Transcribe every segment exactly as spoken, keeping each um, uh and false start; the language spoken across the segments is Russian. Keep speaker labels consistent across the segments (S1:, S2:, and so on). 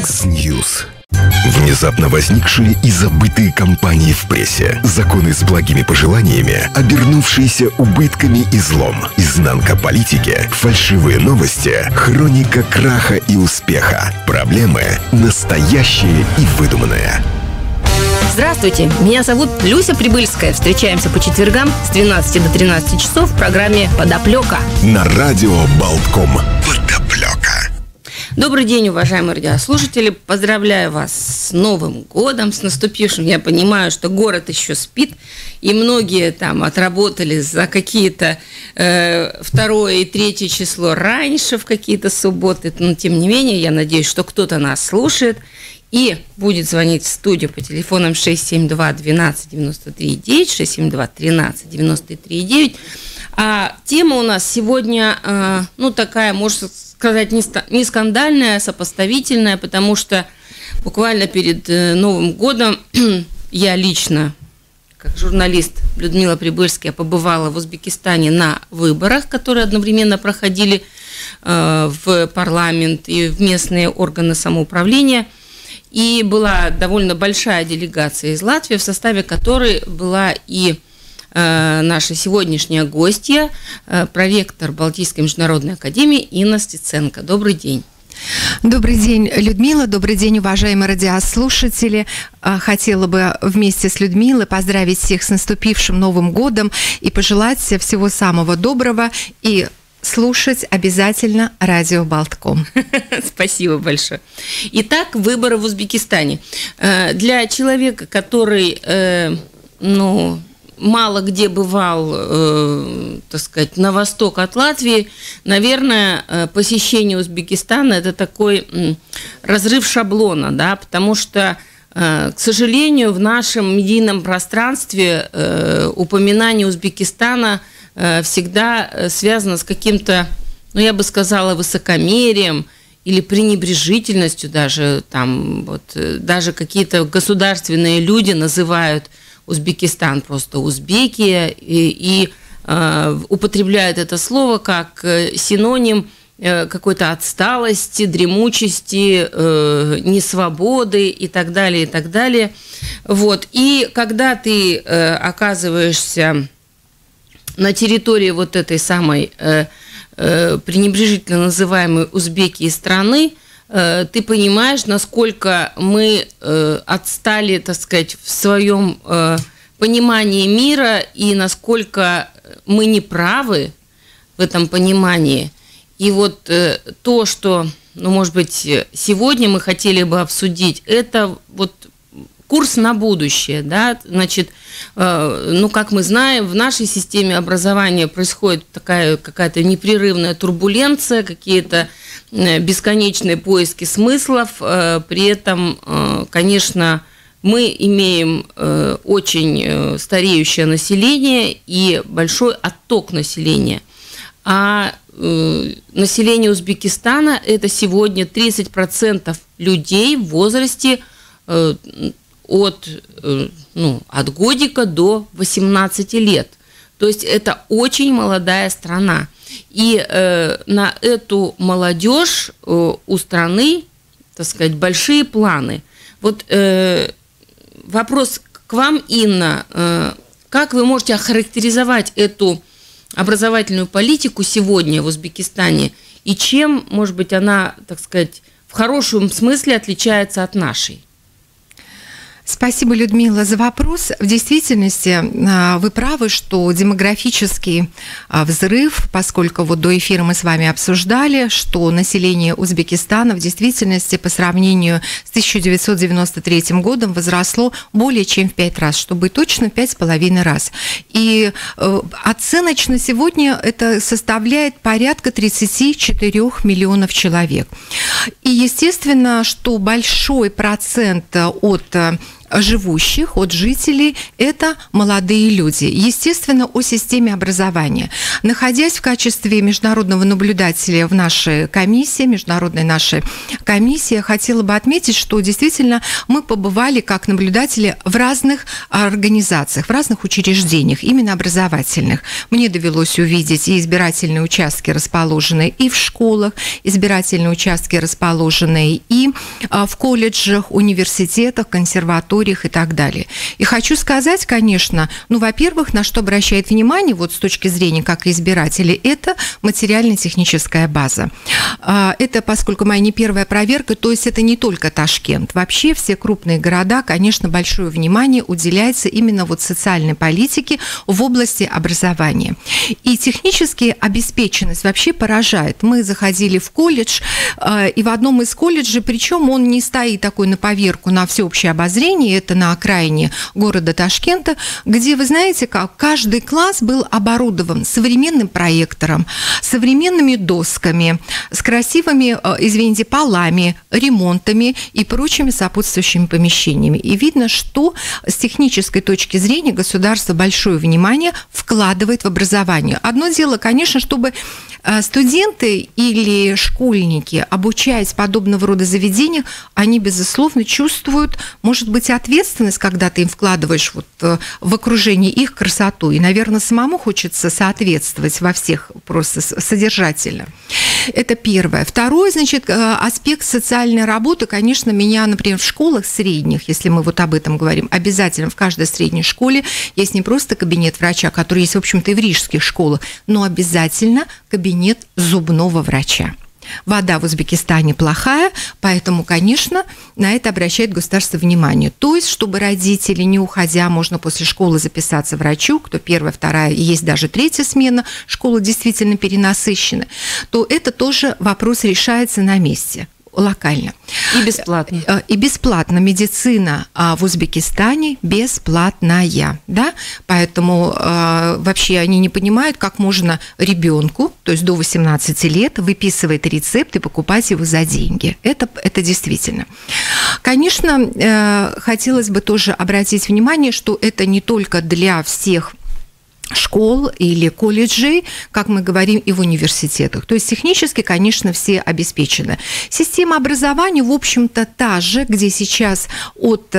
S1: X-News. Внезапно возникшие и забытые кампании в прессе. Законы с благими пожеланиями, обернувшиеся убытками и злом. Изнанка политики, фальшивые новости, хроника краха и успеха. Проблемы настоящие и выдуманные.
S2: Здравствуйте, меня зовут Люся Прибыльская. Встречаемся по четвергам с двенадцати до тринадцати часов в программе «Подоплека»
S1: на радио Болтком. Подоплека.
S2: Добрый день, уважаемые радиослушатели. Поздравляю вас с Новым годом, с наступившим. Я понимаю, что город еще спит, и многие там отработали за какие-то э, второе и третье число раньше, в какие-то субботы. Но, тем не менее, я надеюсь, что кто-то нас слушает и будет звонить в студию по телефонам шесть семь два двенадцать девяносто три девять, шесть семь два тринадцать девяносто три девять. А тема у нас сегодня, э, ну, такая, можно сказать, не, не скандальная, а сопоставительная, потому что буквально перед э, Новым годом я лично, как журналист Людмила Прибыльская, побывала в Узбекистане на выборах, которые одновременно проходили э, в парламент и в местные органы самоуправления. И была довольно большая делегация из Латвии, в составе которой была и э, наша сегодняшняя гостья, э, проректор Балтийской международной академии Инна Стеценко. Добрый день.
S3: Добрый день, Людмила. Добрый день, уважаемые радиослушатели. Хотела бы вместе с Людмилой поздравить всех с наступившим Новым годом и пожелать всего самого доброго и слушать обязательно радио Болтком.
S2: Спасибо большое. Итак, выборы в Узбекистане. Для человека, который, ну, мало где бывал, так сказать, на восток от Латвии, наверное, посещение Узбекистана – это такой разрыв шаблона, да, потому что, к сожалению, в нашем медийном пространстве упоминание Узбекистана всегда связано с каким-то, ну, я бы сказала, высокомерием или пренебрежительностью даже. Там, вот, даже какие-то государственные люди называют Узбекистан просто узбеки и, и э, употребляют это слово как синоним э, какой-то отсталости, дремучести, э, несвободы и так далее, и так далее. Вот. И когда ты э, оказываешься на территории вот этой самой э, э, пренебрежительно называемой узбеки страны, э, ты понимаешь, насколько мы э, отстали, так сказать, в своем э, понимании мира и насколько мы неправы в этом понимании. И вот э, то, что, ну, может быть, сегодня мы хотели бы обсудить, это вот курс на будущее, да, значит, э, ну, как мы знаем, в нашей системе образования происходит такая какая-то непрерывная турбуленция, какие-то э, бесконечные поиски смыслов, э, при этом, э, конечно, мы имеем э, очень э, стареющее население и большой отток населения, а э, население Узбекистана – это сегодня тридцать процентов людей в возрасте э, от, ну, от годика до восемнадцати лет. То есть это очень молодая страна. И э, на эту молодежь э, у страны, так сказать, большие планы. Вот э, вопрос к вам, Инна. Э, как вы можете охарактеризовать эту образовательную политику сегодня в Узбекистане? И чем, может быть, она, так сказать, в хорошем смысле отличается от нашей?
S3: Спасибо, Людмила, за вопрос. В действительности вы правы, что демографический взрыв, поскольку вот до эфира мы с вами обсуждали, что население Узбекистана в действительности по сравнению с тысяча девятьсот девяносто третьим годом возросло более чем в пять раз, чтобы быть точно, пять с половиной раз. И оценочно сегодня это составляет порядка тридцать четыре миллионов человек. И естественно, что большой процент от живущих, от жителей, это молодые люди. Естественно, о системе образования. Находясь в качестве международного наблюдателя в нашей комиссии, международной нашей комиссии, я хотела бы отметить, что действительно мы побывали как наблюдатели в разных организациях, в разных учреждениях, именно образовательных. Мне довелось увидеть и избирательные участки, расположенные и в школах, избирательные участки, расположенные и в колледжах, университетах, консерваториях и так далее. И хочу сказать, конечно, ну, во-первых, на что обращает внимание, вот с точки зрения как избирателей, это материально-техническая база. Это, поскольку моя не первая проверка, то есть это не только Ташкент. Вообще все крупные города, конечно, большое внимание уделяется именно вот социальной политике в области образования. И технически обеспеченность вообще поражает. Мы заходили в колледж, и в одном из колледжей, причем он не стоит такой на поверку, на всеобщее обозрение, это на окраине города Ташкента, где, вы знаете, как каждый класс был оборудован современным проектором, современными досками, с красивыми, извините, полами, ремонтами и прочими сопутствующими помещениями. И видно, что с технической точки зрения государство большое внимание вкладывает в образование. Одно дело, конечно, чтобы студенты или школьники, обучаясь подобного рода заведениях, они, безусловно, чувствуют, может быть, ответственность, когда ты им вкладываешь вот в окружение их красоту. И, наверное, самому хочется соответствовать во всех просто содержательно. Это первое. Второй, значит, аспект социальной работы, конечно, меня, например, в школах средних, если мы вот об этом говорим, обязательно в каждой средней школе есть не просто кабинет врача, который есть, в общем-то, и в рижских школах, но обязательно кабинет зубного врача. Вода в Узбекистане плохая, поэтому, конечно, на это обращает государство внимание. То есть, чтобы родители, не уходя, можно после школы записаться врачу, кто первая, вторая, и есть даже третья смена, школа действительно перенасыщена, то это тоже вопрос решается на месте. Локально.
S2: И бесплатно.
S3: И бесплатно. Медицина в Узбекистане бесплатная, да? Поэтому э, вообще они не понимают, как можно ребенку, то есть до восемнадцати лет, выписывать рецепт и покупать его за деньги. Это, это действительно. Конечно, э, хотелось бы тоже обратить внимание, что это не только для всех школ или колледжей, как мы говорим, и в университетах. То есть технически, конечно, все обеспечены. Система образования, в общем-то, та же, где сейчас от,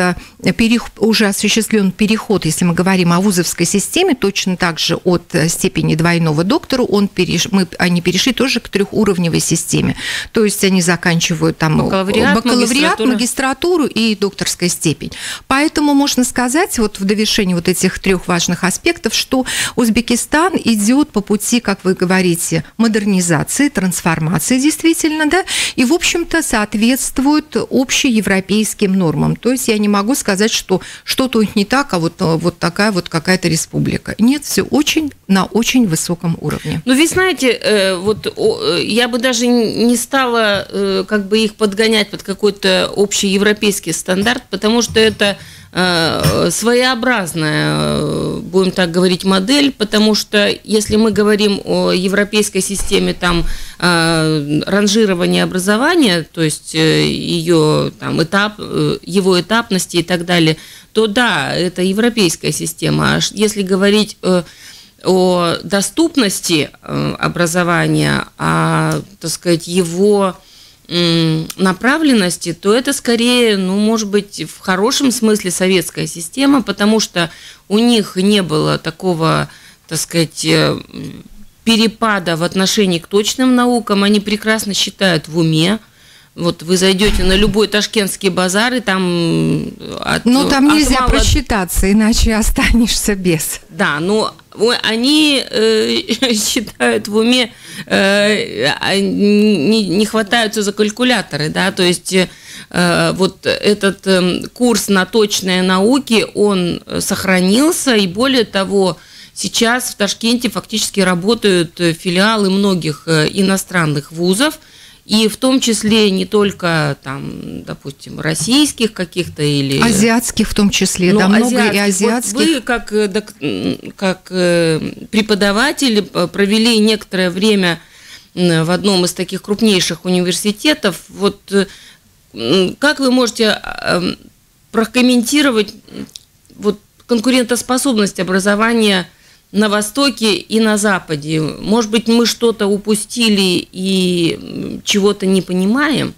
S3: уже осуществлен переход, если мы говорим о вузовской системе, точно так же от степени двойного доктора он переш... мы, они перешли тоже к трехуровневой системе. То есть они заканчивают там бакалавриат, бакалавриат магистратуру и докторская степень. Поэтому можно сказать, вот в довершении вот этих трех важных аспектов, что Узбекистан идет по пути, как вы говорите, модернизации, трансформации действительно, да, и, в общем-то, соответствует общеевропейским нормам. То есть я не могу сказать, что что-то не так, а вот, вот такая вот какая-то республика. Нет, все очень на очень высоком уровне.
S2: Ну, вы знаете, вот я бы даже не стала как бы их подгонять под какой-то общеевропейский стандарт, потому что это своеобразная, будем так говорить, модель, потому что если мы говорим о европейской системе там ранжирования образования, то есть ее там этап, его этапности и так далее, то да, это европейская система. А если говорить о доступности образования, о, так сказать, его направленности, то это скорее, ну, может быть, в хорошем смысле советская система, потому что у них не было такого, так сказать, перепада в отношении к точным наукам, они прекрасно считают в уме. Вот вы зайдете на любой ташкентский базар, и там... От,
S3: ну, там нельзя
S2: мало...
S3: просчитаться, иначе останешься без.
S2: Да, но они э, считают в уме, э, не, не хватаются за калькуляторы, да, то есть э, вот этот э, курс на точные науки, он сохранился, и более того, сейчас в Ташкенте фактически работают филиалы многих иностранных вузов, и в том числе не только, там, допустим, российских каких-то или...
S3: Азиатских в том числе, да, много и азиатских.
S2: Вот вы, как, как преподаватель, провели некоторое время в одном из таких крупнейших университетов. Вот как вы можете прокомментировать вот конкурентоспособность образования на Востоке и на Западе. Может быть, мы что-то упустили и чего-то не понимаем?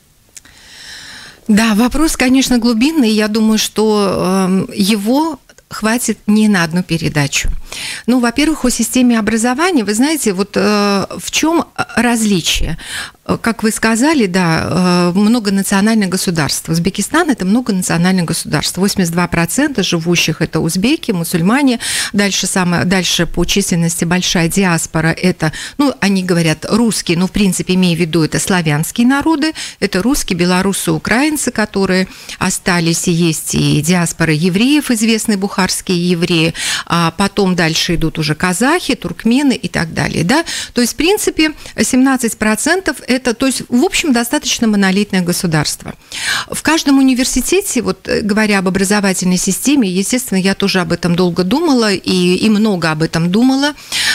S3: Да, вопрос, конечно, глубинный. Я думаю, что э, его хватит не на одну передачу. Ну, во-первых, о системе образования, вы знаете, вот э, в чем различие? Как вы сказали, да, многонациональное государство. Узбекистан – это многонациональное государство. восемьдесят два процента живущих – это узбеки, мусульмане. Дальше, самое, дальше по численности большая диаспора – это, ну, они говорят русские, но, в принципе, имея в виду, это славянские народы. Это русские, белорусы, украинцы, которые остались, и есть и диаспора евреев, известные бухарские евреи. А потом дальше идут уже казахи, туркмены и так далее. Да? То есть, в принципе, семнадцать процентов – это Это, то есть, в общем, достаточно монолитное государство. В каждом университете, вот говоря об образовательной системе, естественно, я тоже об этом долго думала и, и много об этом думала,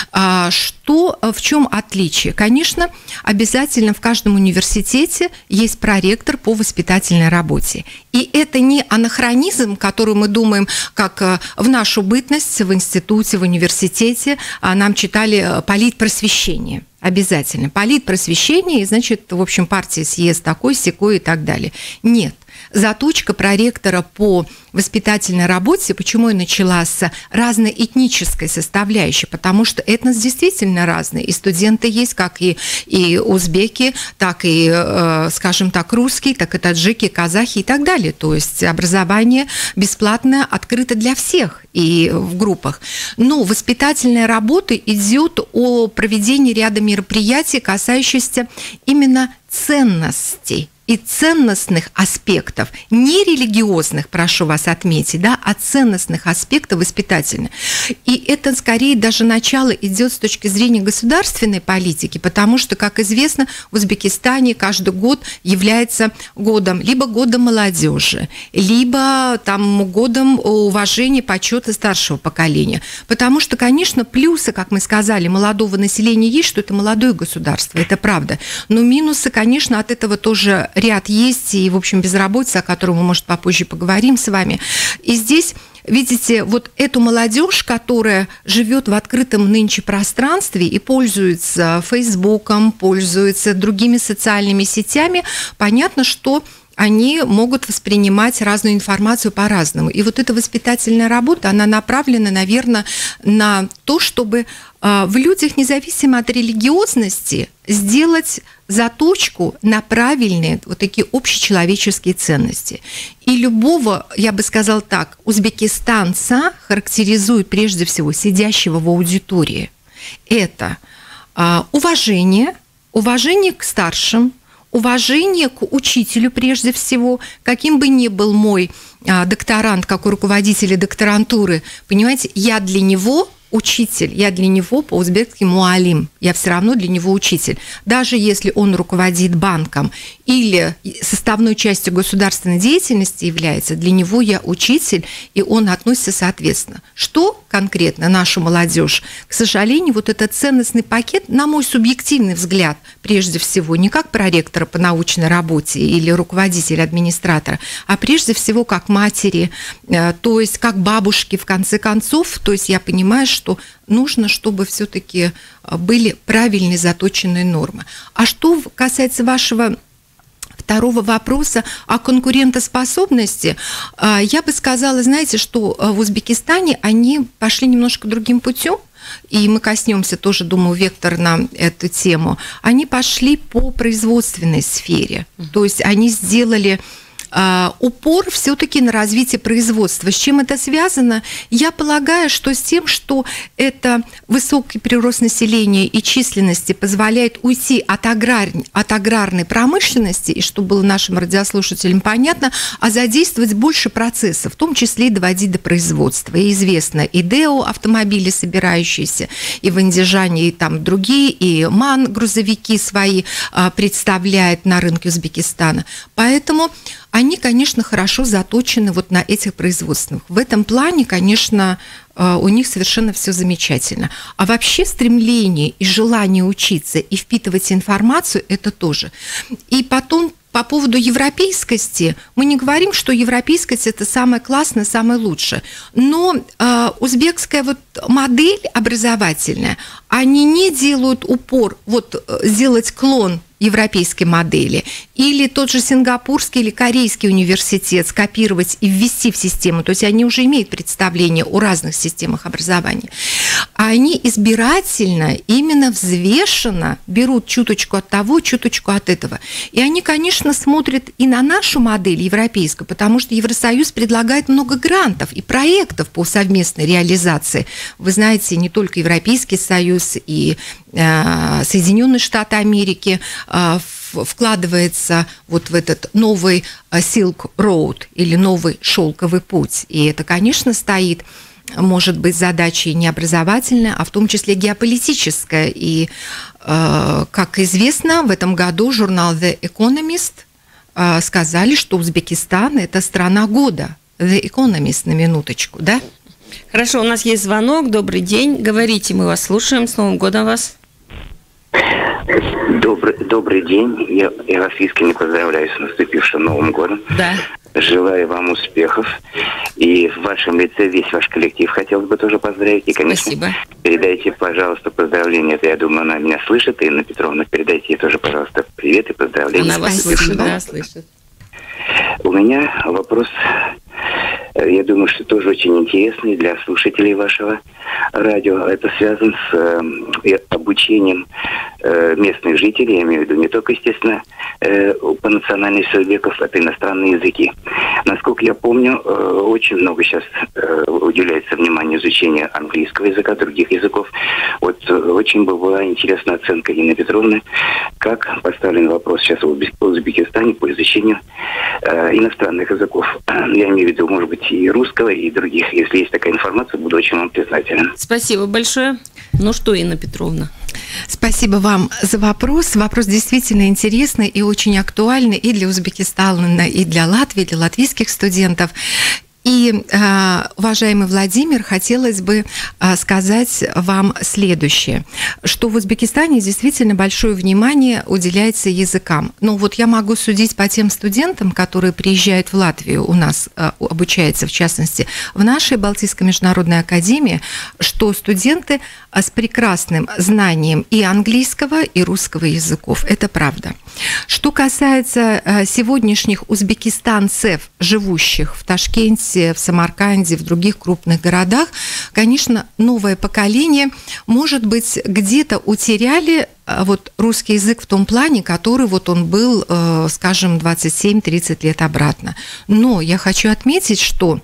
S3: что, в чем отличие? Конечно, обязательно в каждом университете есть проректор по воспитательной работе. И это не анахронизм, который мы думаем, как в нашу бытность в институте, в университете нам читали политпросвещение. Обязательно. Политпросвещение, и, значит, в общем, партия съезд такой, сякой и так далее. Нет. Заточка проректора по воспитательной работе, почему я начала с разноэтнической составляющей, потому что этнос действительно разный. И студенты есть, как и, и узбеки, так и, э, скажем так, русские, так и таджики, казахи и так далее. То есть образование бесплатное, открыто для всех и в группах. Но воспитательная работа идет о проведении ряда мероприятий, касающихся именно ценностей и ценностных аспектов, не религиозных, прошу вас отметить, да, а ценностных аспектов воспитательных. И это скорее даже начало идет с точки зрения государственной политики, потому что, как известно, в Узбекистане каждый год является годом, либо годом молодежи, либо там годом уважения, почета старшего поколения. Потому что, конечно, плюсы, как мы сказали, молодого населения есть, что это молодое государство, это правда. Но минусы, конечно, от этого тоже ряд есть, и, в общем, безработица, о которой мы, может, попозже поговорим с вами. И здесь, видите, вот эту молодежь, которая живет в открытом нынче пространстве и пользуется Фейсбуком, пользуется другими социальными сетями, понятно, что они могут воспринимать разную информацию по-разному. И вот эта воспитательная работа, она направлена, наверное, на то, чтобы в людях, независимо от религиозности, сделать заточку на правильные вот такие общечеловеческие ценности. И любого, я бы сказала так, узбекистанца характеризует прежде всего сидящего в аудитории. Это уважение, уважение к старшим, уважение к учителю прежде всего, каким бы ни был мой а, докторант, как у руководителя докторантуры, понимаете, я для него учитель, я для него по-узбекски муалим, я все равно для него учитель. Даже если он руководит банком или составной частью государственной деятельности является, для него я учитель, и он относится соответственно. Что конкретно нашу молодежь? К сожалению, вот этот ценностный пакет, на мой субъективный взгляд, прежде всего, не как проректора по научной работе или руководителя, администратора, а прежде всего как матери, то есть как бабушки, в конце концов. То есть я понимаю, что нужно, чтобы все-таки были правильные заточенные нормы. А что касается вашего второго вопроса о конкурентоспособности, я бы сказала, знаете, что в Узбекистане они пошли немножко другим путем, и мы коснемся тоже, думаю, вектор на эту тему. Они пошли по производственной сфере, то есть они сделали упор все-таки на развитие производства. С чем это связано? Я полагаю, что с тем, что это высокий прирост населения и численности позволяет уйти от, аграр... от аграрной промышленности, и чтобы было нашим радиослушателям понятно, а задействовать больше процессов, в том числе и доводить до производства. И известно, и ДЭО, автомобили собирающиеся, и в Андижане, и там другие, и МАН, грузовики свои представляет на рынке Узбекистана. Поэтому они, конечно, хорошо заточены вот на этих производствах. В этом плане, конечно, у них совершенно все замечательно. А вообще стремление и желание учиться и впитывать информацию – это тоже. И потом по поводу европейскости, мы не говорим, что европейскость – это самое классное, самое лучшее. Но э, узбекская вот модель образовательная, они не делают упор вот сделать клон европейской модели, или тот же сингапурский или корейский университет скопировать и ввести в систему, то есть они уже имеют представление о разных системах образования, а они избирательно, именно взвешенно берут чуточку от того, чуточку от этого. И они, конечно, смотрят и на нашу модель европейскую, потому что Евросоюз предлагает много грантов и проектов по совместной реализации. Вы знаете, не только Европейский Союз и э, Соединенные Штаты Америки э, вкладывается вот в этот новый Silk Road или новый шелковый путь. И это, конечно, стоит, может быть, задачей не образовательная, а в том числе геополитическая. И, э, как известно, в этом году журнал The Economist э, сказали, что Узбекистан – это страна года. The Economist, на минуточку, да?
S2: Хорошо, у нас есть звонок. Добрый день. Говорите, мы вас слушаем. С Новым годом вас.
S4: Добрый, добрый день. Я, я вас искренне поздравляю с наступившим Новым годом.
S2: Да.
S4: Желаю вам успехов. И в вашем лице весь ваш коллектив хотелось бы тоже поздравить. И, конечно,
S2: спасибо.
S4: Передайте, пожалуйста, поздравления. Это, я думаю, она меня слышит. И Инна Петровна, передайте ей тоже, пожалуйста, привет и поздравления.
S2: Она вас слышит, да, слышит.
S4: У меня вопрос, я думаю, что тоже очень интересный для слушателей вашего радио. Это связано с э, обучением э, местных жителей, я имею в виду не только, естественно, э, по национальности узбеков, это иностранные языки. Насколько я помню, э, очень много сейчас э, уделяется вниманию изучению английского языка, других языков. Вот э, очень бы была интересна оценка Инны Петровны, как поставлен вопрос сейчас в Узбекистане по изучению э, иностранных языков. Я имею в виду, может быть, и русского, и других. Если есть такая информация, буду очень вам признателен.
S2: Спасибо большое. Ну что, Инна Петровна?
S3: Спасибо вам за вопрос. Вопрос действительно интересный и очень актуальный и для Узбекистана, и для Латвии, и для латвийских студентов. И, уважаемый Владимир, хотелось бы сказать вам следующее, что в Узбекистане действительно большое внимание уделяется языкам. Но вот я могу судить по тем студентам, которые приезжают в Латвию, у нас обучаются, в частности, в нашей Балтийской международной академии, что студенты с прекрасным знанием и английского, и русского языков. Это правда. Что касается сегодняшних узбекистанцев, живущих в Ташкенте, в Самарканде, в других крупных городах, конечно, новое поколение, может быть, где-то утеряли вот русский язык в том плане, который вот он был, скажем, двадцать семь тридцать лет обратно. Но я хочу отметить, что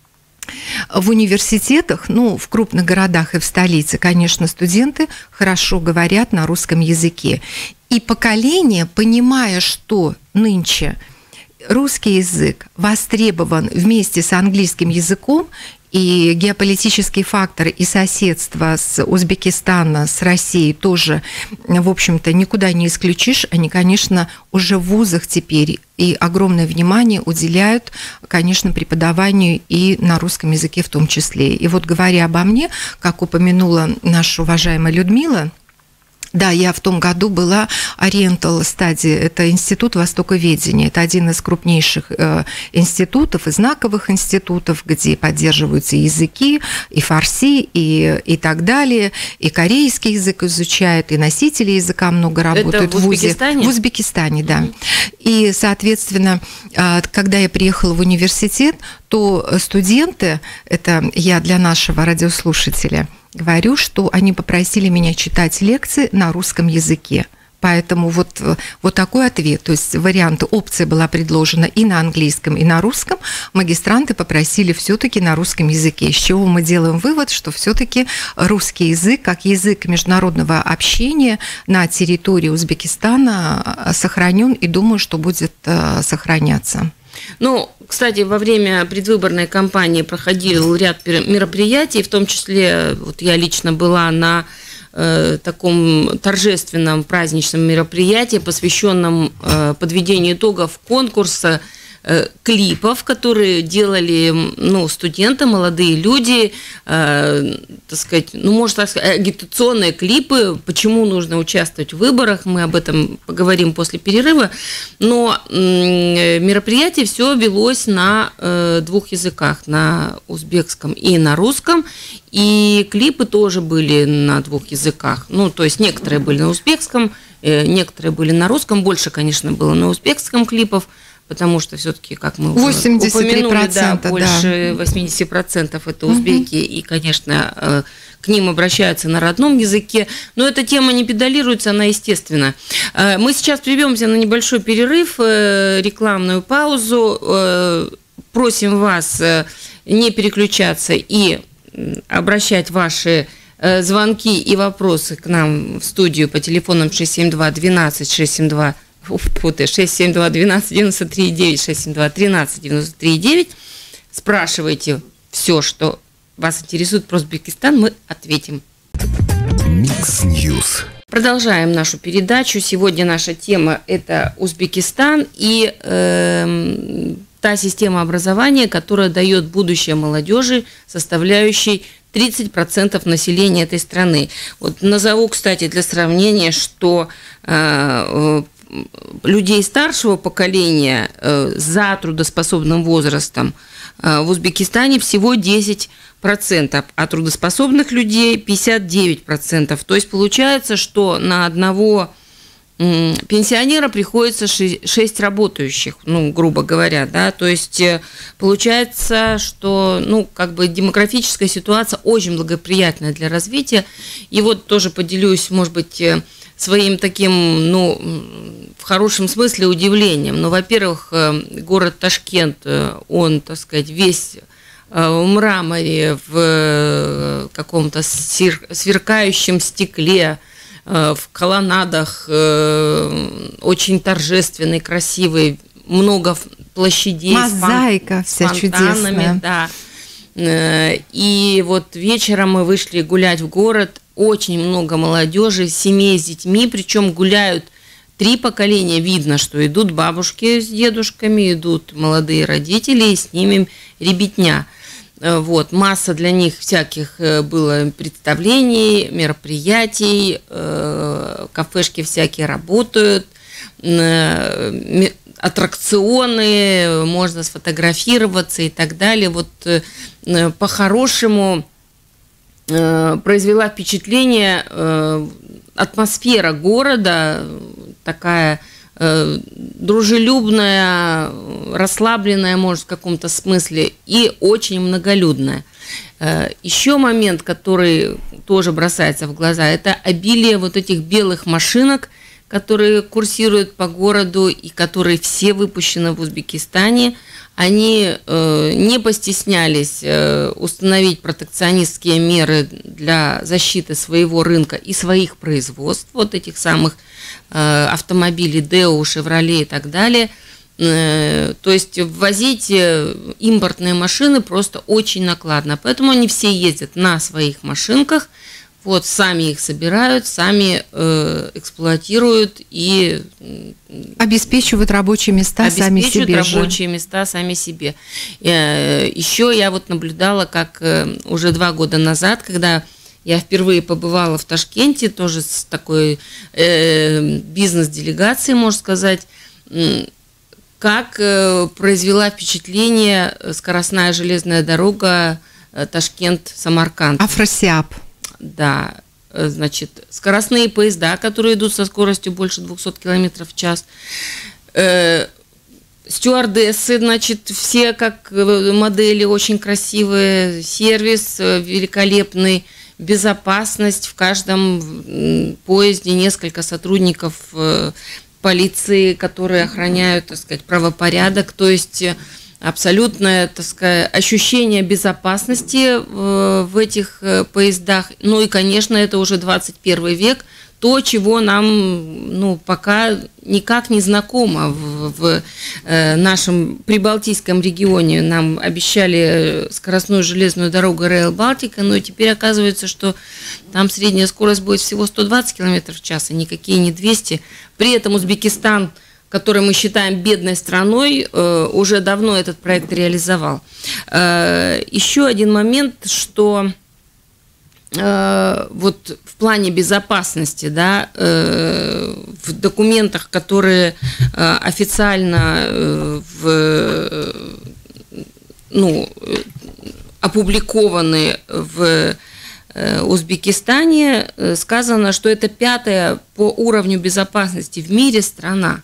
S3: в университетах, ну, в крупных городах и в столице, конечно, студенты хорошо говорят на русском языке. И поколение, понимая, что нынче русский язык востребован вместе с английским языком, и геополитические факторы и соседство с Узбекистана, с Россией тоже, в общем-то, никуда не исключишь. Они, конечно, уже в вузах теперь и огромное внимание уделяют, конечно, преподаванию и на русском языке в том числе. И вот говоря обо мне, как упомянула наша уважаемая Людмила, да, я в том году была Oriental Study, это институт востоковедения, это один из крупнейших э, институтов и знаковых институтов, где поддерживаются языки, и фарси, и, и так далее, и корейский язык изучают, и носители языка много работают.
S2: Это в Узбекистане?
S3: В Узбекистане, да. Mm-hmm. И, соответственно, э, когда я приехала в университет, то студенты, это я для нашего радиослушателя говорю, что они попросили меня читать лекции на русском языке. Поэтому вот, вот такой ответ. То есть вариант, опция была предложена и на английском, и на русском. Магистранты попросили все-таки на русском языке. Из чего мы делаем вывод, что все-таки русский язык, как язык международного общения на территории Узбекистана сохранен, и думаю, что будет сохраняться.
S2: Ну, кстати, во время предвыборной кампании проходил ряд мероприятий, в том числе вот я лично была на э, таком торжественном праздничном мероприятии, посвященном э, подведению итогов конкурса э, клипов, которые делали, ну, студенты, молодые люди, э, так сказать, ну, можно так сказать, агитационные клипы, почему нужно участвовать в выборах, мы об этом поговорим после перерыва, но э, мероприятие все велось на э, двух языках, на узбекском и на русском, и клипы тоже были на двух языках, ну, то есть некоторые были на узбекском, некоторые были на русском, больше, конечно, было на узбекском клипов, потому что все-таки, как мы уже упомянули, да, больше да. восемьдесят процентов это узбеки, угу. и, конечно, к ним обращаются на родном языке, но эта тема не педалируется, она естественна. Мы сейчас прервемся на небольшой перерыв, рекламную паузу, просим вас не переключаться и обращать ваши звонки и вопросы к нам в студию по телефонам шесть семь два двенадцать шесть семь два шесть семь два двенадцать девяносто три девять шесть семь два тринадцать девяносто три девять. Спрашивайте все, что вас интересует про Узбекистан, мы ответим.
S1: Микс Ньюс.
S2: Продолжаем нашу передачу. Сегодня наша тема – это Узбекистан и э, та система образования, которая дает будущее молодежи, составляющей тридцать процентов населения этой страны. Вот назову, кстати, для сравнения, что э, людей старшего поколения э, за трудоспособным возрастом э, в Узбекистане всего десять процентов, а трудоспособных людей пятьдесят девять процентов. То есть получается, что на одного пенсионера приходится шесть работающих, ну, грубо говоря, да, то есть получается, что, ну, как бы демографическая ситуация очень благоприятная для развития, и вот тоже поделюсь, может быть, своим таким, ну, в хорошем смысле удивлением, но, во-первых, город Ташкент, он, так сказать, весь в мраморе, в каком-то сверкающем стекле, в колоннадах, очень торжественный, красивый, много площадей.
S3: Мозаика
S2: с фон-
S3: вся
S2: фонтанами,
S3: чудесная.
S2: Да. И вот вечером мы вышли гулять в город, очень много молодежи, семей с детьми, причем гуляют три поколения, видно, что идут бабушки с дедушками, идут молодые родители, и с ними ребятня. Вот, масса для них всяких было представлений, мероприятий, кафешки всякие работают, аттракционы, можно сфотографироваться и так далее. Вот по-хорошему произвела впечатление атмосфера города, такая дружелюбная, расслабленная, может, в каком-то смысле, и очень многолюдная. Еще момент, который тоже бросается в глаза, это обилие вот этих белых машинок, которые курсируют по городу и которые все выпущены в Узбекистане. Они э, не постеснялись э, установить протекционистские меры для защиты своего рынка и своих производств, вот этих самых э, автомобилей Дэу, Шевроле и так далее. Э, то есть ввозить импортные машины просто очень накладно. Поэтому они все ездят на своих машинках, вот, сами их собирают, сами э, эксплуатируют и
S3: обеспечивают рабочие места сами себе.
S2: Обеспечивают рабочие места сами себе. Э, еще я вот наблюдала, как э, уже два года назад, когда я впервые побывала в Ташкенте, тоже с такой э, бизнес-делегацией, можно сказать, э, как э, произвела впечатление скоростная железная дорога э, Ташкент-Самарканд.
S3: Афросиап.
S2: Да, значит, скоростные поезда, которые идут со скоростью больше двухсот километров в час. Э, стюардессы, значит, все как модели очень красивые, сервис великолепный, безопасность. В каждом поезде несколько сотрудников полиции, которые охраняют, так сказать, правопорядок. То есть абсолютное, так сказать, ощущение безопасности в этих поездах. Ну и, конечно, это уже двадцать первый век, то, чего нам, ну, пока никак не знакомо в, в нашем прибалтийском регионе. Нам обещали скоростную железную дорогу Rail Baltica, но теперь оказывается, что там средняя скорость будет всего сто двадцать километров в час, а никакие не двести. При этом Узбекистан, который мы считаем бедной страной, уже давно этот проект реализовал. Еще один момент, что вот в плане безопасности, да, в документах, которые официально в, ну, опубликованы в Узбекистане, сказано, что это пятая по уровню безопасности в мире страна.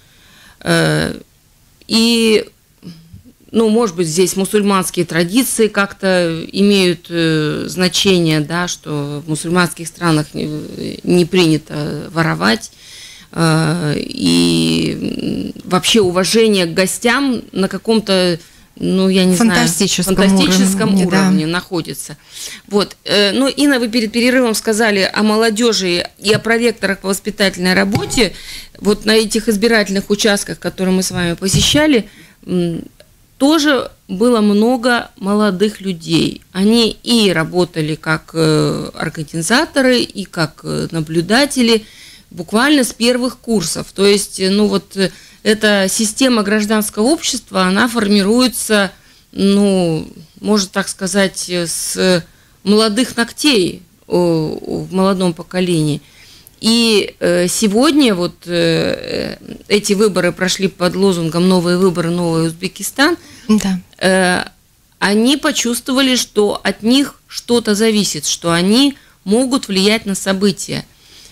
S2: И, ну, может быть, здесь мусульманские традиции как-то имеют значение, да, что в мусульманских странах не принято воровать. И вообще уважение к гостям на каком-то, ну, я не
S3: фантастическом
S2: знаю, фантастическом
S3: уровне,
S2: уровне
S3: да.
S2: находится. Вот. Ну, Инна, вы перед перерывом сказали о молодежи и о проректорах по воспитательной работе. Вот на этих избирательных участках, которые мы с вами посещали, тоже было много молодых людей. Они и работали как организаторы, и как наблюдатели буквально с первых курсов. То есть, ну вот, эта система гражданского общества, она формируется, ну, можно так сказать, с молодых ногтей в молодом поколении. И сегодня вот эти выборы прошли под лозунгом «Новые выборы, новый Узбекистан». Да. Они почувствовали, что от них что-то зависит, что они могут влиять на события.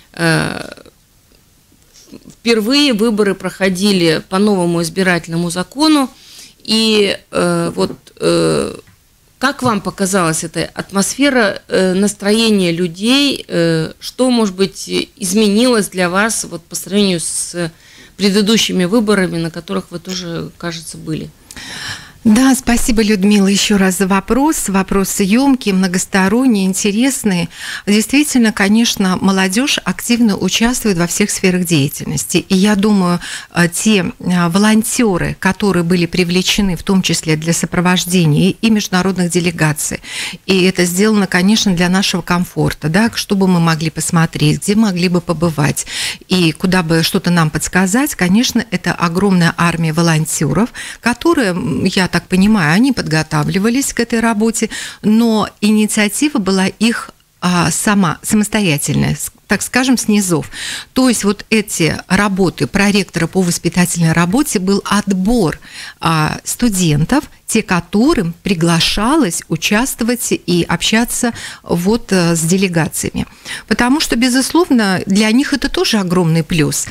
S2: Впервые выборы проходили по новому избирательному закону, и э, вот э, как вам показалась эта атмосфера, э, настроение людей, э, что, может быть, изменилось для вас вот по сравнению с предыдущими выборами, на которых вы тоже, кажется, были?
S3: Да, спасибо, Людмила, еще раз за вопрос. Вопросы емкие, многосторонние, интересные. Действительно, конечно, молодежь активно участвует во всех сферах деятельности. И я думаю, те волонтеры, которые были привлечены, в том числе для сопровождения и международных делегаций, и это сделано, конечно, для нашего комфорта, да, чтобы мы могли посмотреть, где могли бы побывать, и куда бы что-то нам подсказать, конечно, это огромная армия волонтеров, которые, я так понимаю, они подготавливались к этой работе, но инициатива была их а, сама, самостоятельная, так скажем, с низов. То есть вот эти работы проректора по воспитательной работе был отбор а, студентов, те, которым приглашалось участвовать и общаться вот с делегациями. Потому что, безусловно, для них это тоже огромный плюс.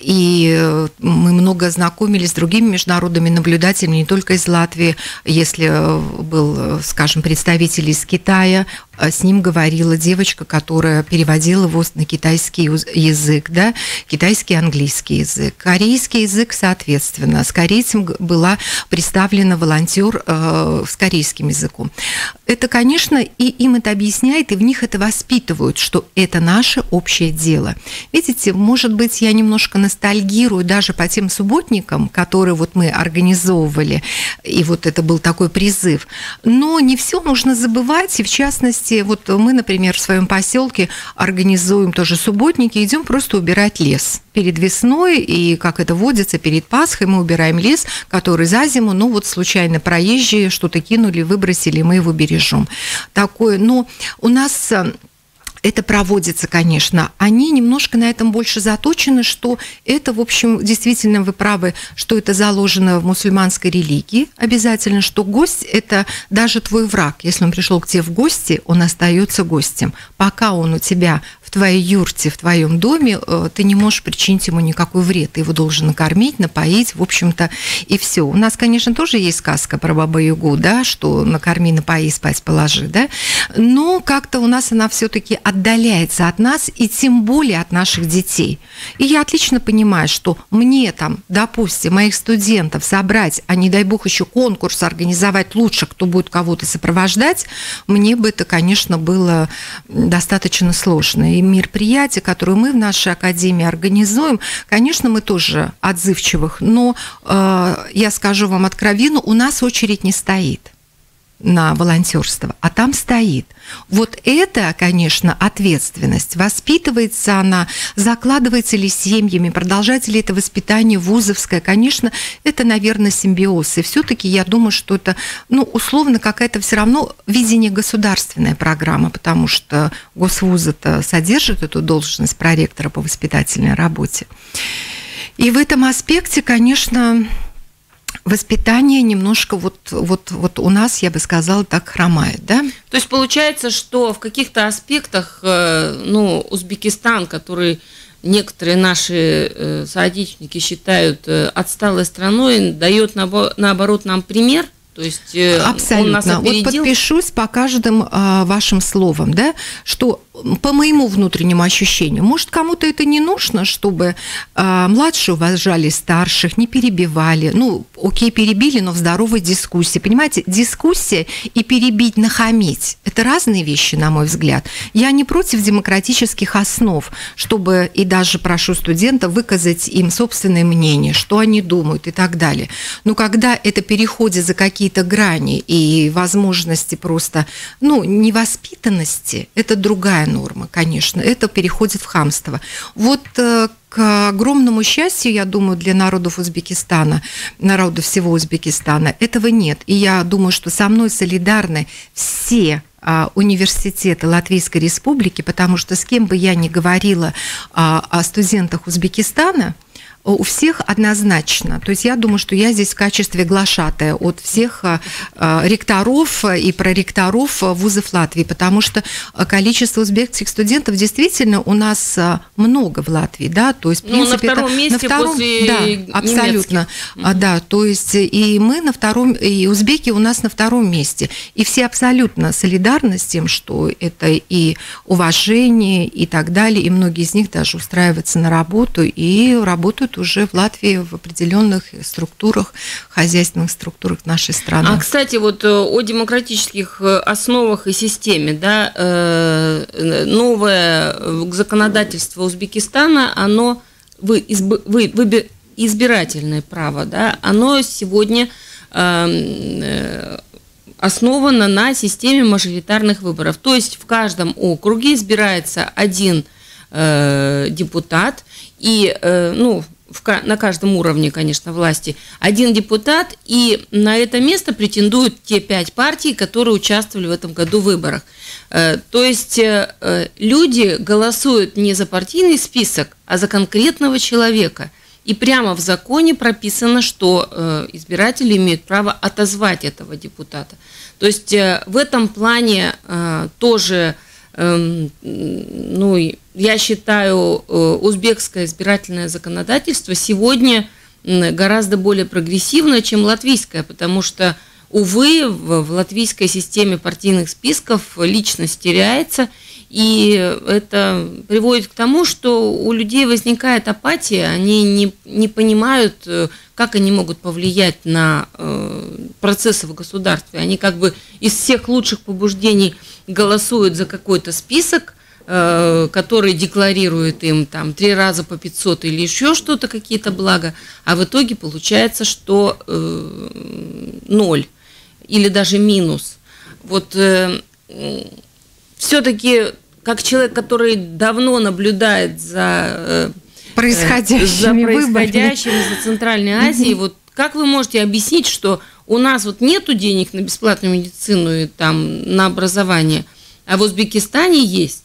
S3: И мы много знакомились с другими международными наблюдателями, не только из Латвии. Если был, скажем, представитель из Китая, с ним говорила девочка, которая переводила его на китайский язык, да, китайский английский язык, корейский язык, соответственно. С корейцем была представлена волонтер э, с корейским языком. Это, конечно, и им это объясняет, и в них это воспитывают, что это наше общее дело. Видите, может быть, я немножко ностальгирую даже по тем субботникам, которые вот мы организовывали, и вот это был такой призыв. Но не все нужно забывать, и в частности, вот мы, например, в своем поселке организуем тоже субботники, идем просто убирать лес перед весной, и как это водится, перед Пасхой мы убираем лес, который за зиму, ну вот случайно проезжие что-то кинули, выбросили, мы его бережем. Такое, но у нас... Это проводится, конечно. Они немножко на этом больше заточены, что это, в общем, действительно вы правы, что это заложено в мусульманской религии обязательно, что гость – это даже твой враг. Если он пришел к тебе в гости, он остается гостем. Пока он у тебя в твоей юрте, в твоем доме, ты не можешь причинить ему никакой вред. Ты его должен накормить, напоить, в общем-то, и все. У нас, конечно, тоже есть сказка про Бабу-Ягу, да, что накорми, напои, спать положи, да, но как-то у нас она все-таки отдаляется от нас, и тем более от наших детей. И я отлично понимаю, что мне там, допустим, моих студентов собрать, а не дай бог еще конкурс организовать лучше, кто будет кого-то сопровождать, мне бы это, конечно, было достаточно сложно. И мероприятия, которые мы в нашей академии организуем, конечно, мы тоже отзывчивых, но э, я скажу вам откровенно, у нас очередь не стоит. на волонтерство, а там стоит. Вот это, конечно, ответственность. Воспитывается она, закладывается ли семьями, продолжается ли это воспитание вузовское. Конечно, это, наверное, симбиоз. И все-таки я думаю, что это, ну, условно, какая-то все равно видение государственная программа, потому что госвуз-то содержит эту должность проректора по воспитательной работе. И в этом аспекте, конечно, воспитание немножко вот, вот, вот у нас, я бы сказала, так хромает, да?
S2: То есть получается, что в каких-то аспектах, ну, Узбекистан, который некоторые наши соотечественники считают отсталой страной, дает, наоборот, нам пример. То есть
S3: абсолютно.
S2: Он нас опередил.
S3: Вот подпишусь по каждым а, вашим словам, да, что по моему внутреннему ощущению, может, кому-то это не нужно, чтобы а, младшие уважали старших, не перебивали. Ну, окей, перебили, но в здоровой дискуссии. Понимаете, дискуссия и перебить, нахамить – это разные вещи, на мой взгляд. Я не против демократических основ, чтобы, и даже прошу студентов выказать им собственное мнение, что они думают и так далее. Но когда это переходит за какие какие-то грани и возможности просто, ну, невоспитанности, это другая норма, конечно, это переходит в хамство. Вот к огромному счастью, я думаю, для народов Узбекистана, народов всего Узбекистана, этого нет. И я думаю, что со мной солидарны все университеты Латвийской Республики, потому что с кем бы я ни говорила о студентах Узбекистана, у всех однозначно. То есть я думаю, что я здесь в качестве глашатая от всех ректоров и проректоров вузов Латвии, потому что количество узбекских студентов действительно у нас много в Латвии, да, то есть в принципе
S2: ну, на втором
S3: это,
S2: месте
S3: на втором,
S2: после
S3: да, абсолютно,
S2: немецких.
S3: Да, то есть и мы на втором, и узбеки у нас на втором месте, и все абсолютно солидарны с тем, что это и уважение и так далее, и многие из них даже устраиваются на работу и работают уже в Латвии в определенных структурах, хозяйственных структурах нашей страны.
S2: А, кстати, вот о демократических основах и системе, да, новое законодательство Узбекистана, оно, вы, вы, вы, избирательное право, да, оно сегодня основано на системе мажоритарных выборов. То есть в каждом округе избирается один депутат, и, ну, В, на каждом уровне, конечно, власти, один депутат, и на это место претендуют те пять партий, которые участвовали в этом году в выборах. То есть люди голосуют не за партийный список, а за конкретного человека. И прямо в законе прописано, что избиратели имеют право отозвать этого депутата. То есть в этом плане тоже, ну, я считаю, узбекское избирательное законодательство сегодня гораздо более прогрессивное, чем латвийское, потому что, увы, в латвийской системе партийных списков личность теряется, и это приводит к тому, что у людей возникает апатия, они не, не понимают, как они могут повлиять на процессы в государстве. Они как бы из всех лучших побуждений голосуют за какой-то список, который декларирует им там три раза по пятьсот или еще что-то, какие-то блага, а в итоге получается, что э, ноль или даже минус. Вот э, все-таки как человек, который давно наблюдает за э,
S3: происходящими,
S2: за, происходящим за Центральной Азией, вот как вы можете объяснить, что у нас вот нету денег на бесплатную медицину и там на образование, а в Узбекистане есть?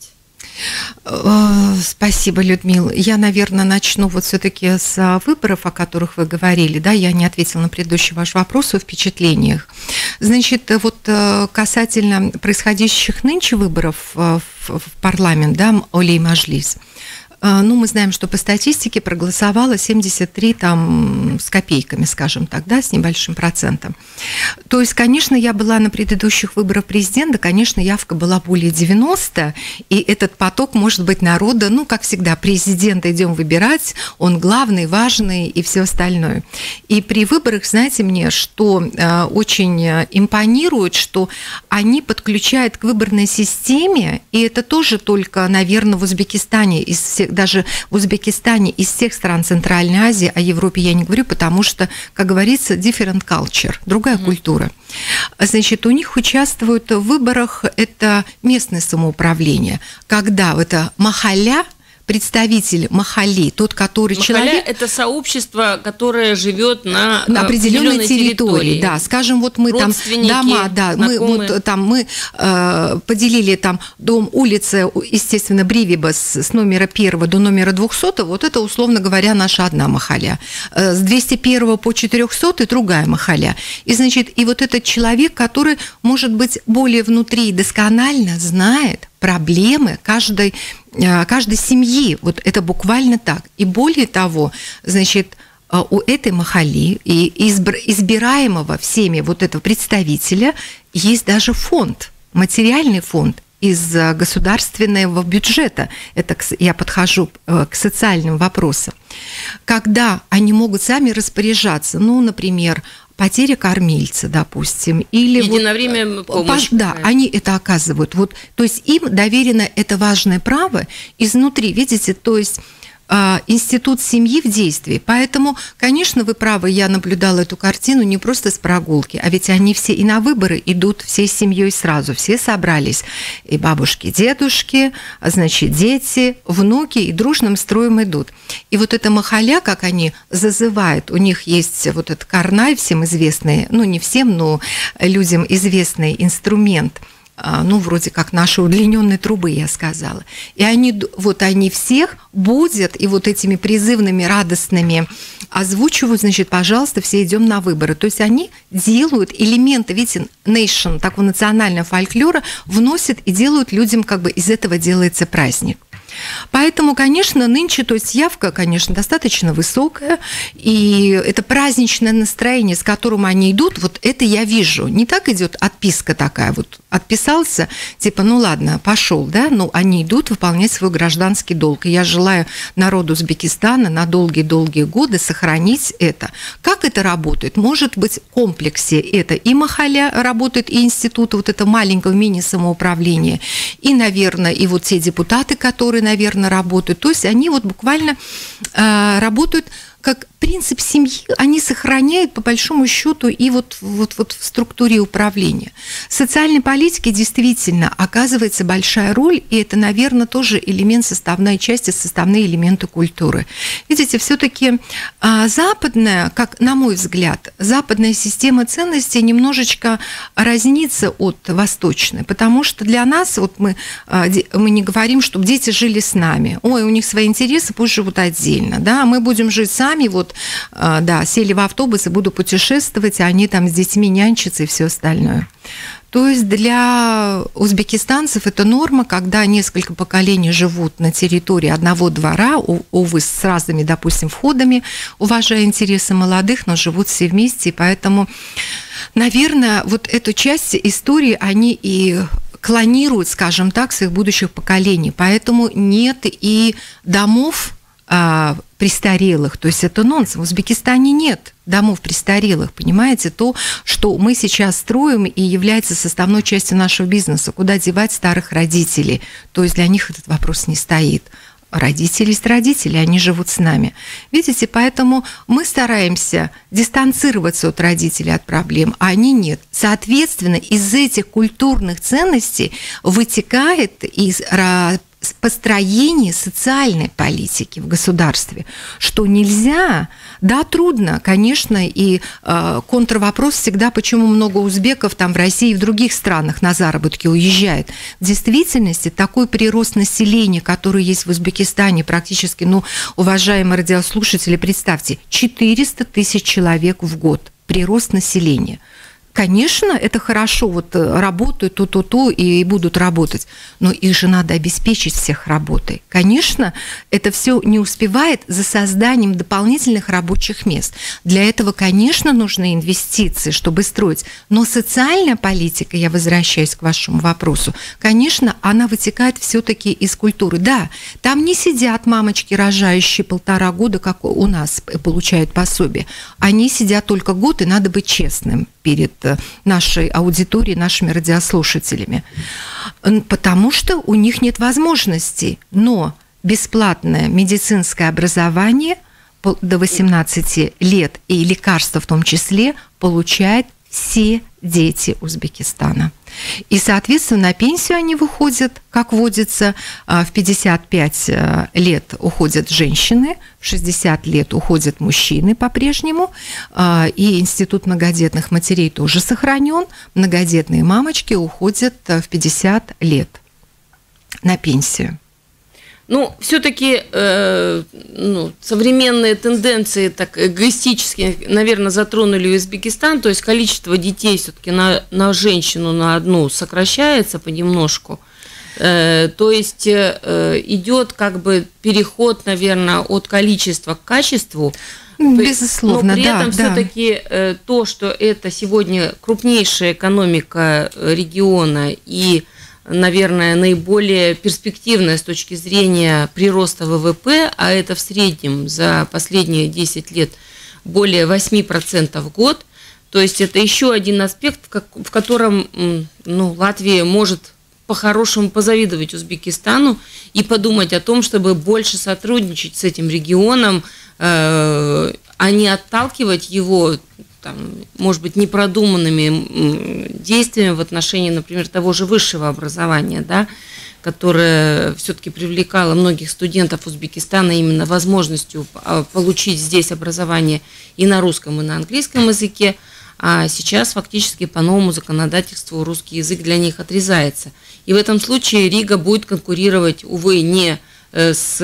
S3: Спасибо, Людмила. Я, наверное, начну вот все-таки с выборов, о которых вы говорили. Да, я не ответила на предыдущий ваш вопрос о впечатлениях. Значит, вот касательно происходящих нынче выборов в парламент, да, Олей Маджлис. Ну, мы знаем, что по статистике проголосовало семьдесят три там, с копейками, скажем так, да, с небольшим процентом. То есть, конечно, я была на предыдущих выборах президента, конечно, явка была более девяноста, и этот поток, может быть, народа, ну, как всегда, президента идем выбирать, он главный, важный и все остальное. И при выборах, знаете мне, что э, очень импонирует, что они подключают к выборной системе, и это тоже только, наверное, в Узбекистане из всех даже в Узбекистане, из всех стран Центральной Азии, о Европе я не говорю, потому что, как говорится, different culture, другая mm-hmm. культура. Значит, у них участвуют в выборах это местное самоуправление, когда это махалля, представитель махалли, тот, который
S2: махалля
S3: человек...
S2: это сообщество, которое живет на,
S3: на определенной территории.
S2: территории.
S3: Да, скажем, вот мы там дома, да, мы вот там мы э, поделили там дом, улица, естественно, Бривиба с, с номера первого до номера двухсотого, вот это, условно говоря, наша одна махалля. Э, с двести первого по четырехсотый другая махалля. И, значит, и вот этот человек, который, может быть, более внутри досконально знает проблемы каждой, каждой семьи. Вот это буквально так. И более того, значит, у этой махалли и избираемого всеми вот этого представителя есть даже фонд, материальный фонд из государственного бюджета. Это я подхожу к социальным вопросам. Когда они могут сами распоряжаться, ну, например, потеря кормильца, допустим, или
S2: единовременная
S3: вот,
S2: помощь.
S3: Да, они это оказывают. Вот, то есть им доверено это важное право изнутри, видите, то есть институт семьи в действии. Поэтому, конечно, вы правы, я наблюдала эту картину не просто с прогулки, а ведь они все и на выборы идут всей семьей сразу. Все собрались. И бабушки, дедушки, значит, дети, внуки, и дружным строем идут. И вот эта махалля, как они зазывают, у них есть вот этот карнай, всем известный, ну не всем, но людям известный инструмент, ну, вроде как наши удлиненные трубы, я сказала. И они, вот они всех будят, и вот этими призывными, радостными озвучивают, значит, пожалуйста, все идем на выборы. То есть они делают элементы, видите, nation, такого национального фольклора, вносят и делают людям, как бы из этого делается праздник. Поэтому, конечно, нынче, то есть явка, конечно, достаточно высокая, и это праздничное настроение, с которым они идут, вот это я вижу. Не так идет отписка такая, вот отписался, типа, ну ладно, пошел, да, но они идут выполнять свой гражданский долг. И я желаю народу Узбекистана на долгие-долгие годы сохранить это. Как это работает? Может быть, в комплексе это и махалля работает, и институт вот это маленького мини-самоуправления, и, наверное, и вот те депутаты, которые, наверное, работают. То есть они вот буквально э, работают как принцип семьи, они сохраняют по большому счету и вот, вот, вот в структуре управления. В социальной политике действительно оказывается большая роль, и это, наверное, тоже элемент, составной части, составные элементы культуры. Видите, все-таки э, западная, как на мой взгляд, западная система ценностей немножечко разнится от восточной, потому что для нас, вот мы, э, мы не говорим, чтобы дети жили с нами. Ой, у них свои интересы, пусть живут отдельно, да, мы будем жить сами, вот, да, сели в автобус и буду путешествовать, а они там с детьми нянчатся и все остальное. То есть для узбекистанцев это норма, когда несколько поколений живут на территории одного двора, увы, с разными, допустим, входами, уважая интересы молодых, но живут все вместе, и поэтому, наверное, вот эту часть истории они и клонируют, скажем так, своих будущих поколений, поэтому нет и домов а, престарелых, то есть это нонсенс. В Узбекистане нет домов престарелых, понимаете, то, что мы сейчас строим и является составной частью нашего бизнеса, куда девать старых родителей, то есть для них этот вопрос не стоит. Родители есть родители, они живут с нами. Видите, поэтому мы стараемся дистанцироваться от родителей, от проблем, а они нет. Соответственно, из этих культурных ценностей вытекает из построение социальной политики в государстве, что нельзя, да, трудно, конечно, и э, контрвопрос всегда, почему много узбеков там в России и в других странах на заработки уезжает. В действительности такой прирост населения, который есть в Узбекистане, практически, ну, уважаемые радиослушатели, представьте, четыреста тысяч человек в год, прирост населения. Конечно, это хорошо, вот работают ту-ту-ту и будут работать, но их же надо обеспечить всех работой. Конечно, это все не успевает за созданием дополнительных рабочих мест. Для этого, конечно, нужны инвестиции, чтобы строить. Но социальная политика, я возвращаюсь к вашему вопросу, конечно, она вытекает все-таки из культуры. Да, там не сидят мамочки, рожающие полтора года, как у нас получают пособие. Они сидят только год, и надо быть честным перед нашей аудиторией, нашими радиослушателями, потому что у них нет возможностей. Но бесплатное медицинское образование до восемнадцати лет и лекарства в том числе получают все дети Узбекистана. И, соответственно, на пенсию они выходят, как водится, в пятьдесят пять лет уходят женщины, в шестьдесят лет уходят мужчины по-прежнему, и институт многодетных матерей тоже сохранен. Многодетные мамочки уходят в пятьдесят лет на пенсию.
S2: Ну, все-таки э, ну, современные тенденции так эгоистически, наверное, затронули Узбекистан, то есть количество детей все-таки на, на женщину на одну сокращается понемножку. Э, то есть э, идет как бы переход, наверное, от количества к качеству.
S3: Безусловно,
S2: но при
S3: да,
S2: этом
S3: да.
S2: все-таки э, то, что это сегодня крупнейшая экономика региона и, наверное, наиболее перспективная с точки зрения прироста ВВП, а это в среднем за последние десять лет более восемь процентов в год. То есть это еще один аспект, в котором ну, Латвия может по-хорошему позавидовать Узбекистану и подумать о том, чтобы больше сотрудничать с этим регионом, а не отталкивать его, там, может быть, непродуманными действиями в отношении, например, того же высшего образования, да, которое все-таки привлекало многих студентов Узбекистана именно возможностью получить здесь образование и на русском, и на английском языке, а сейчас фактически по новому законодательству русский язык для них отрезается. И в этом случае Рига будет конкурировать, увы, не с,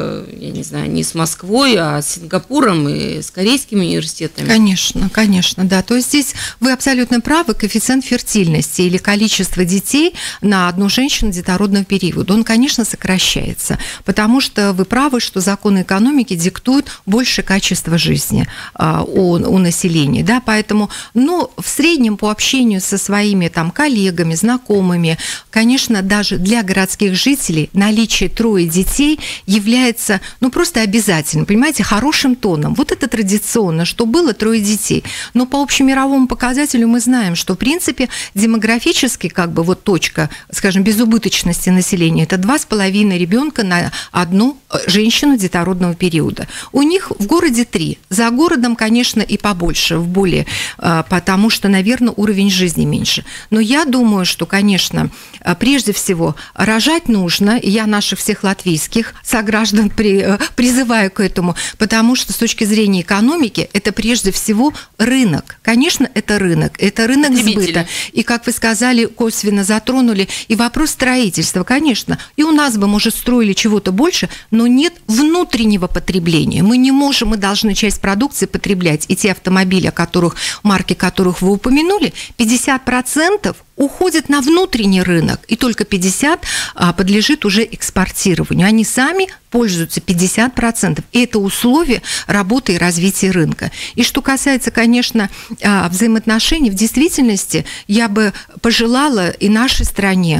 S2: я не знаю, не с Москвой, а с Сингапуром и с корейскими университетами.
S3: Конечно, конечно, да. То есть здесь вы абсолютно правы, коэффициент фертильности или количество детей на одну женщину детородного периода, он, конечно, сокращается, потому что вы правы, что законы экономики диктуют больше качества жизни а, у, у населения, да, поэтому, ну, в среднем по общению со своими там коллегами, знакомыми, конечно, даже для городских жителей наличие трое детей является, ну, просто обязательным, понимаете, хорошим тоном. Вот это традиционно, что было трое детей. Но по общемировому показателю мы знаем, что, в принципе, демографически, как бы, вот точка, скажем, безубыточности населения, это два с половиной ребенка на одну женщину детородного периода. У них в городе три. За городом, конечно, и побольше, в более, потому что, наверное, уровень жизни меньше. Но я думаю, что, конечно, прежде всего, рожать нужно, и я наших всех латвийских сограждан при, призываю к этому, потому что с точки зрения экономики это прежде всего рынок. Конечно, это рынок, это рынок сбыта. И, как вы сказали, косвенно затронули и вопрос строительства, конечно. И у нас бы, может, строили чего-то больше, но нет внутреннего потребления. Мы не можем, мы должны часть продукции потреблять. И те автомобили, о которых, марки которых вы упомянули, пятьдесят процентов уходят на внутренний рынок, и только пятьдесят процентов подлежит уже экспортированию. Они сами пользуются пятьдесят процентов. И это условие работы и развития рынка. И что касается, конечно, взаимоотношений, в действительности я бы пожелала и нашей стране,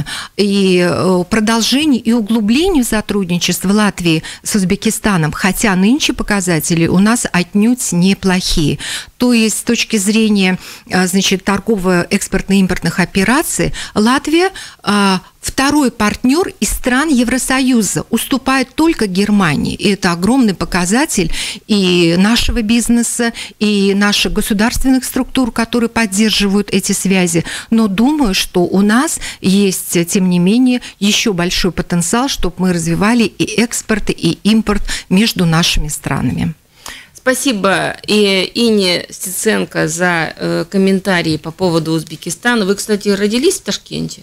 S3: и продолжению, и углублению сотрудничества Латвии с Узбекистаном, хотя нынче показатели у нас отнюдь неплохие. То есть с точки зрения, значит, торгово-экспортно-импортных операций, Латвия второй партнер из стран Евросоюза, уступает только Германии. И это огромный показатель и нашего бизнеса, и наших государственных структур, которые поддерживают эти связи. Но думаю, что у нас есть, тем не менее, еще большой потенциал, чтобы мы развивали и экспорт, и импорт между нашими странами.
S2: Спасибо и Ине Стеценко за э, комментарии по поводу Узбекистана. Вы, кстати, родились в Ташкенте?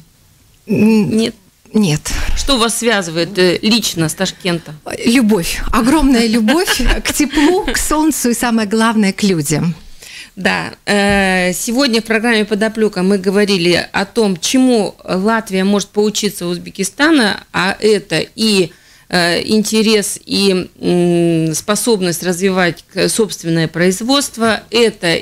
S2: Нет?
S3: Нет.
S2: Что вас связывает э, лично с Ташкентом?
S3: Любовь. Огромная любовь к теплу, к солнцу и, самое главное, к людям.
S2: Да, сегодня в программе «Подоплека» мы говорили о том, чему Латвия может поучиться у Узбекистана, а это и интерес, и способность развивать собственное производство, это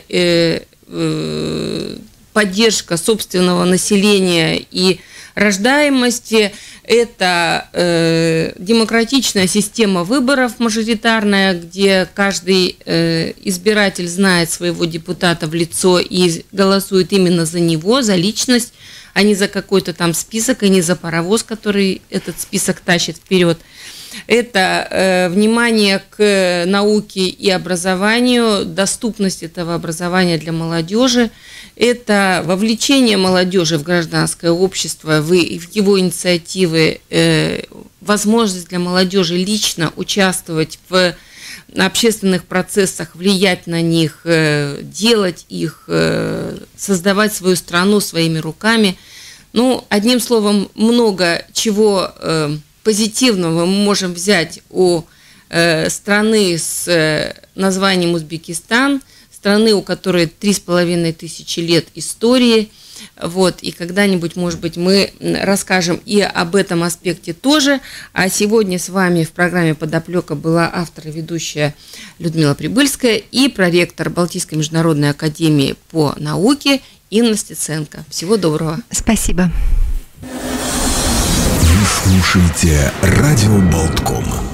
S2: поддержка собственного населения и рождаемости, это э, демократичная система выборов мажоритарная, где каждый э, избиратель знает своего депутата в лицо и голосует именно за него, за личность, а не за какой-то там список, а не за паровоз, который этот список тащит вперед. Это э, внимание к науке и образованию, доступность этого образования для молодежи, это вовлечение молодежи в гражданское общество, в, в его инициативы, э, возможность для молодежи лично участвовать в общественных процессах, влиять на них, э, делать их, э, создавать свою страну своими руками. Ну, одним словом, много чего э, позитивного мы можем взять у э, страны с э, названием Узбекистан, страны, у которой три с половиной тысячи лет истории. Вот, и когда-нибудь, может быть, мы расскажем и об этом аспекте тоже. А сегодня с вами в программе «Подоплека» была автор и ведущая Людмила Прибыльская и проректор Балтийской международной академии по науке Инна Стеценко. Всего доброго.
S3: Спасибо.
S1: Вы слушаете радио Болтком.